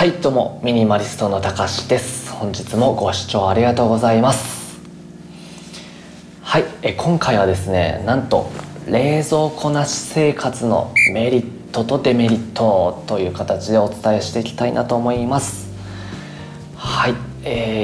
はい、どうもミニマリストのたかしです。本日もご視聴ありがとうございます。はい、今回はですね、なんと冷蔵庫なし生活のメリットとデメリットという形でお伝えしていきたいなと思います。はい、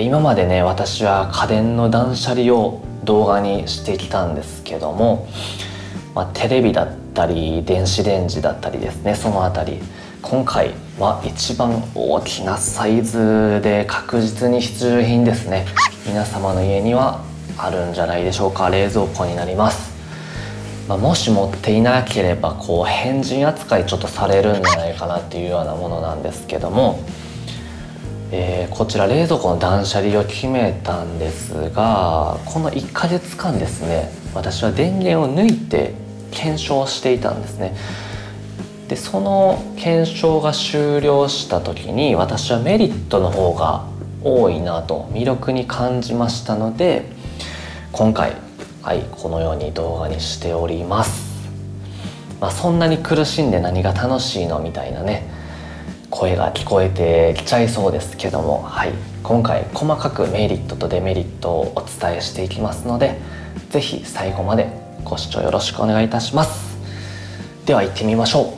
今までね、私は家電の断捨離を動画にしてきたんですけども、テレビだったり電子レンジだったりですね、そのあたり今回は一番大きなサイズで確実に必需品ですね。皆様の家にはあるんじゃないでしょうか。冷蔵庫になります。もし持っていなければ変人扱いちょっとされるんじゃないかなっていうようなものなんですけども、こちら冷蔵庫の断捨離を決めたんですが、この1ヶ月間ですね、私は電源を抜いて検証していたんですね。でその検証が終了した時に、私はメリットの方が多いなと魅力に感じましたので、今回このように動画にしております。そんなに苦しんで何が楽しいのみたいなね、声が聞こえてきちゃいそうですけども、今回細かくメリットとデメリットをお伝えしていきますので、是非最後までご視聴よろしくお願いいたします。では行ってみましょう。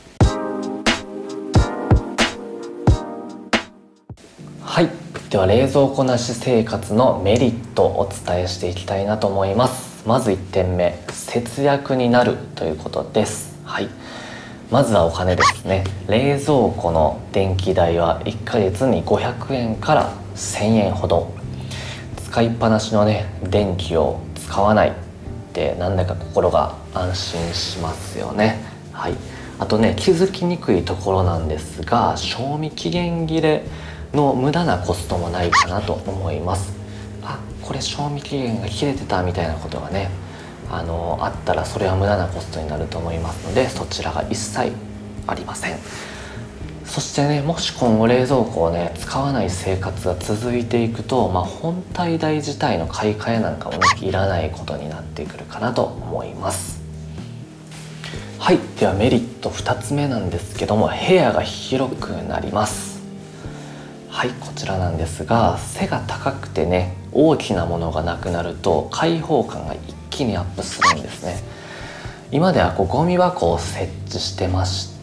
では冷蔵庫なし生活のメリットをお伝えしていきたいなと思います。まず1点目、節約になるということです。まずはお金ですね。冷蔵庫の電気代は1ヶ月に500円から1000円ほど。使いっぱなしのね、電気を使わないってなんだか心が安心しますよね。あとね、気づきにくいところなんですが、賞味期限切れの無駄なコストもないかなと思います。これ賞味期限が切れてたみたいなことがね、あったらそれは無駄なコストになると思いますので、そちらが一切ありません。そしてね、もし今後冷蔵庫をね使わない生活が続いていくと、本体代自体の買い替えなんかもねいらないことになってくるかなと思います。ではメリット2つ目なんですけども、部屋が広くなります。こちらなんですが、背が高くてね大きなものがなくなると開放感が一気にアップするんですね。今ではゴミ箱を設置してまして、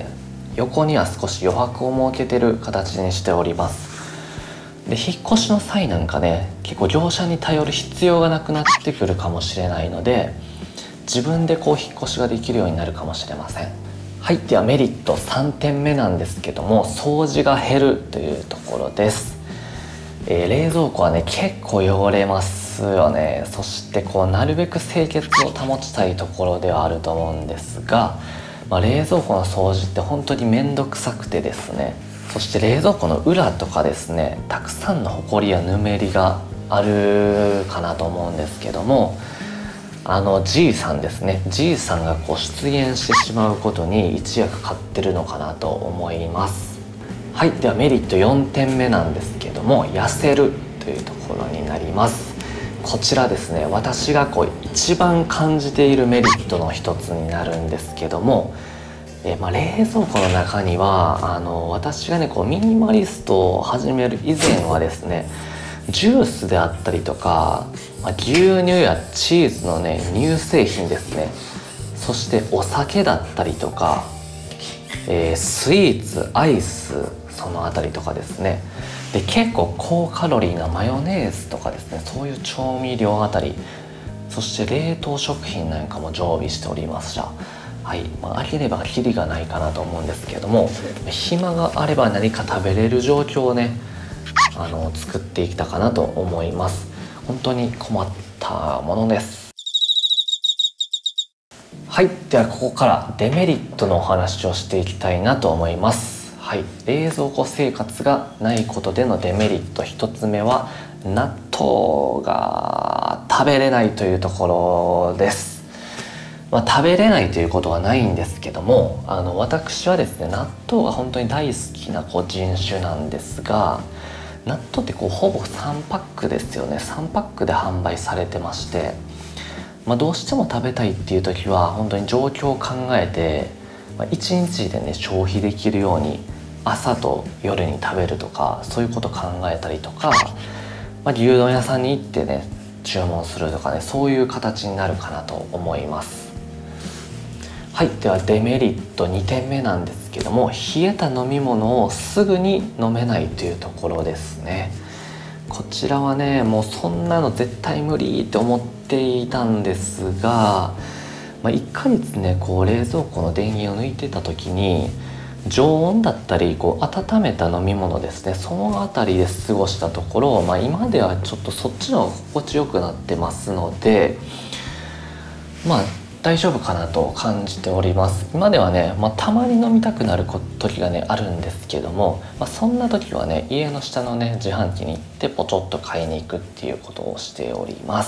横には少し余白を設けてる形にしております。で引っ越しの際なんかね、結構業者に頼る必要がなくなってくるかもしれないので、自分で引っ越しができるようになるかもしれません。ではメリット3点目なんですけども、掃除が減るというところです。冷蔵庫はね結構汚れますよね。そしてなるべく清潔を保ちたいところではあると思うんですが、冷蔵庫の掃除って本当に面倒くさくてですね、そして冷蔵庫の裏とかですね、たくさんのホコリやぬめりがあるかなと思うんですけども、G さんですね、 G さんが出現してしまうことに一役買ってるのかなと思います。ではメリット4点目なんですけども、痩せるというところになります。こちらですね、私が一番感じているメリットの一つになるんですけども、冷蔵庫の中には私がねミニマリストを始める以前はですね、ジュースであったりとか、牛乳やチーズのね乳製品ですね、そしてお酒だったりとか、スイーツ、アイス、そのあたりとかですね、で結構高カロリーなマヨネーズとかですね、そういう調味料あたり、そして冷凍食品なんかも常備しておりました。あげればキリがないかなと思うんですけれども、暇があれば何か食べれる状況をね作っていったかなと思います。本当に困ったものです。ではここからデメリットのお話をしていきたいなと思います。冷蔵庫生活がないことでのデメリット1つ目は、納豆が食べれないというところです。食べれないということはないんですけども、私はですね、納豆が本当に大好きな人種なんですが、納豆ってほぼ3パックですよね。3パックで販売されてまして、どうしても食べたいっていう時は本当に状況を考えて、1日でね消費できるように朝と夜に食べるとか、そういうこと考えたりとか、牛丼屋さんに行ってね注文するとかね、そういう形になるかなと思います。はい、ではデメリット2点目なんですけども、冷えた飲み物をすぐに飲めないというところですね。こちらはね、もうそんなの絶対無理って思っていたんですが、1ヶ月ね冷蔵庫の電源を抜いてた時に、常温だったり温めた飲み物ですね、その辺りで過ごしたところ、今ではちょっとそっちの方が心地よくなってますので、大丈夫かなと感じております。今ではね、たまに飲みたくなる時がねあるんですけども、そんな時はね家の下のね自販機に行ってポチョッと買いに行くっていうことをしております。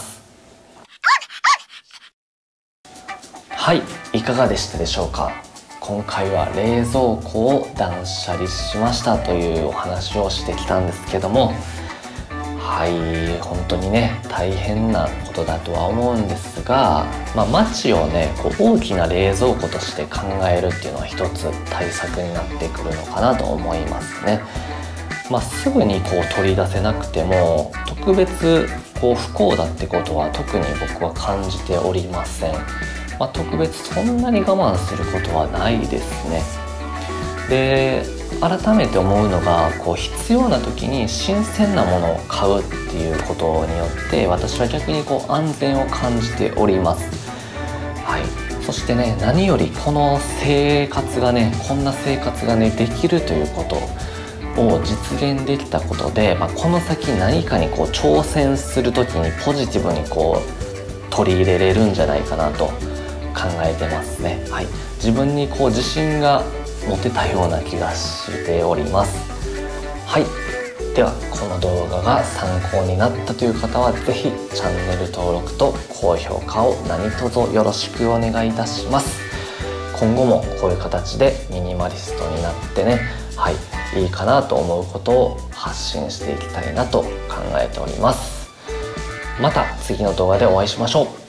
はい、いかがでしたでしょうか。今回は冷蔵庫を断捨離しましたというお話をしてきたんですけども、本当にね大変なことだとは思うんですが、街をね大きな冷蔵庫として考えるっていうのは一つ対策になってくるのかなと思いますね。すぐに取り出せなくても特別不幸だってことは特に僕は感じておりません。特別そんなに我慢することはないですね。で、改めて思うのが必要な時に新鮮なものを買うっていうことによって私は逆に安全を感じております。そしてね、何よりこの生活がね、こんな生活がねできるということを実現できたことで、この先何かに挑戦する時にポジティブに取り入れれるんじゃないかなと考えてますね。自分に自信が持てたような気がしております。ではこの動画が参考になったという方は是非チャンネル登録と高評価を何卒よろしくお願いいたします。今後もこういう形でミニマリストになってね、いいかなと思うことを発信していきたいなと考えております。また次の動画でお会いしましょう。